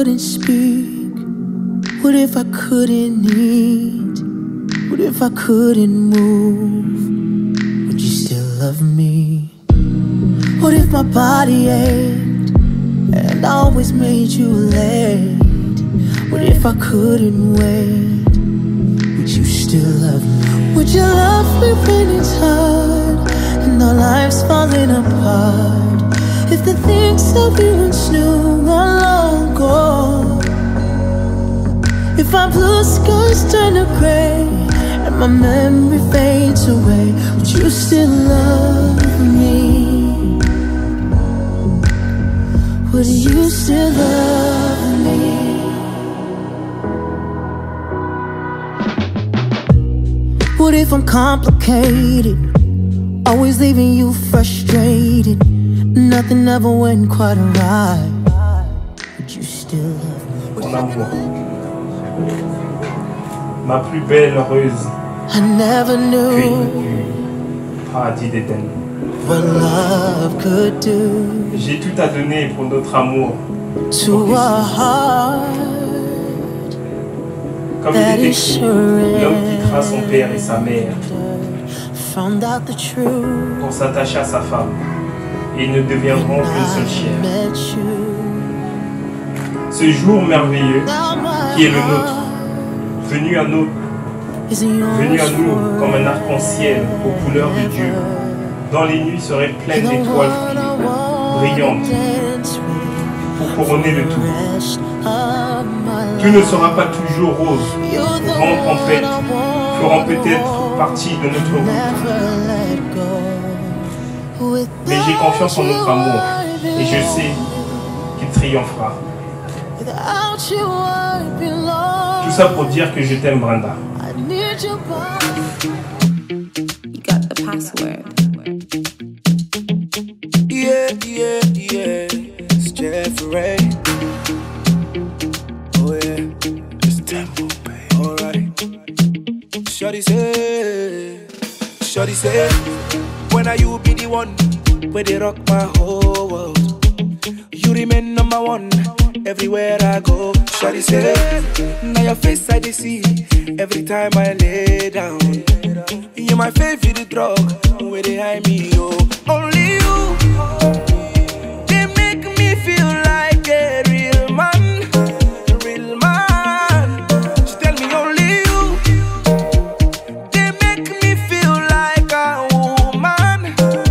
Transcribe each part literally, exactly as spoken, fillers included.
couldn't speak? What if I couldn't eat? What if I couldn't move? Would you still love me? What if my body ached and I always made you late? What if I couldn't wait? Would you still love me? Would you love me when it's hard and our lives falling apart? If the things that we once knew are long gone, if our blue skies turn to grey and my memory fades away, would you still love me? Would you still love me? What if I'm complicated, always leaving you frustrated? Nothing ever went quite right. Would you still love me? Mon amour, ma plus belle heureuse, I never knew du paradis d'Éden. what love could do J'ai tout à donner pour notre amour. to a heart Comme that il est is écrit, l'homme quittera son père et sa mère surrendered. Found out the truth. pour s'attacher à sa femme, et ils ne deviendront qu'une seule chair. Met you. Ce jour merveilleux Now my qui est le nôtre, heart venu à nous, is in your venu à nous world. comme un arc-en-ciel aux couleurs de Dieu, dont les nuits seraient pleines d'étoiles brillantes pour couronner le tout. Tout ne sera pas toujours rose. Vent, tempête feront peut-être partie de notre route. Mais j'ai confiance en notre amour et je sais qu'il triomphera. Tout ça pour dire que je t'aime, Brenda. You got the password. Yeah, yeah, yeah. It's Jeffrey. Oh yeah. It's tempo, baby. Alright. Shorty say, Shorty say, when are you be the one where they rock my whole world? You remain number one everywhere I go. Shorty say, now your face I dey see every time I lay down. You're my favorite drug, where they hide me, oh. Only you, they make me feel like a real man, a real man. She tell me only you, they make me feel like a woman,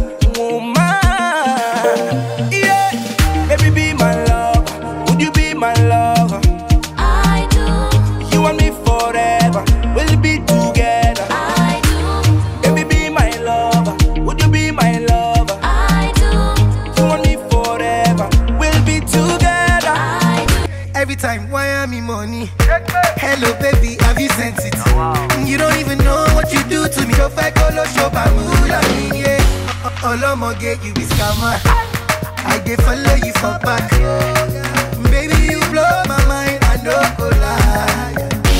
woman. Yeah, baby be my love, would you be my lover? I do. You and me forever, we'll be together. I do. Baby be my lover, would you be my lover? I do. You and me forever, we'll be together. I do. Every time, why am I money? Hello, baby, have you sent it? You don't even know what you do to me. Go back, go low, show by moonlight, yeah. All I'm gonna get you is scammer. I dey follow you for back. Baby, you blow my mind, I don't go lie.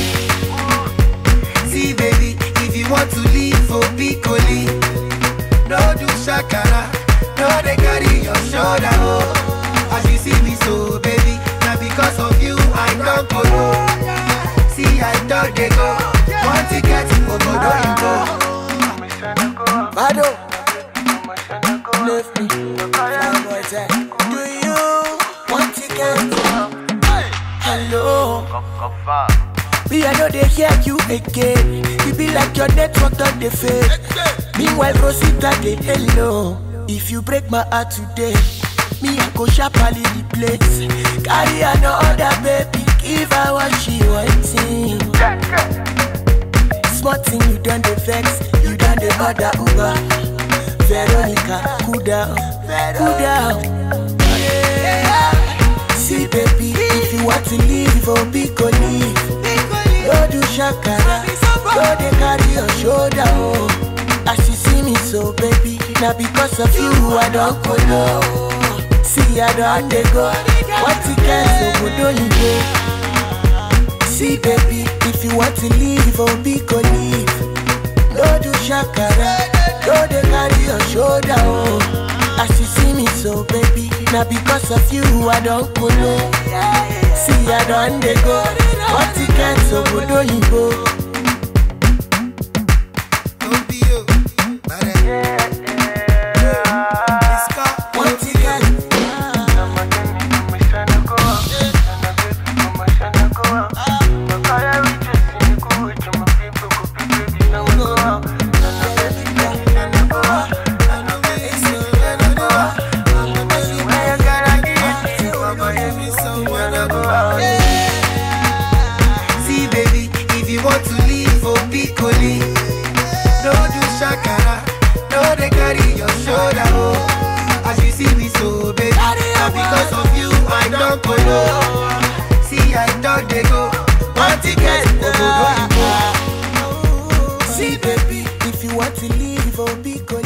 See, baby, if you want to leave for Piccoli, no do shakara, no they carry your shoulder, oh. As you see me so, baby, now because of you, I don't go low. See, I don't they go. Want to get to go, go, don't go. Bado, left me. Do you want to get hello? Me, I know they hear you again. You be like your network on the fade. Meanwhile, Rosita, they hello. If you break my heart today, me, I go sharply replace. Carry another baby, give her what she wanting. Smart thing, you done the vex, you done the other Uber. Veronica, cool down, cool down. Yeah. See, baby, if you want to leave, for Pico leave. Don't do shakara, don't they carry your shoulder, oh. As you see me so, baby, now because of you, I don't go low. See, I don't they go. What you can, so good, don't you go. See, baby, if you want to leave, for Pico leave. Don't do shakara, don't they carry your shoulder, oh. As you see me so, baby, now because of you, I don't go low. See, I done they go. What tickets over do you go? Don't be you. What tickets? See baby, if you want to leave for Piccoli, don't do shakara, no they carry your shoulder, oh. As you see me so baby, now because of you I don't follow. See I don't they go, one ticket, oh, go, go, go. See baby, if you want to leave for Piccoli,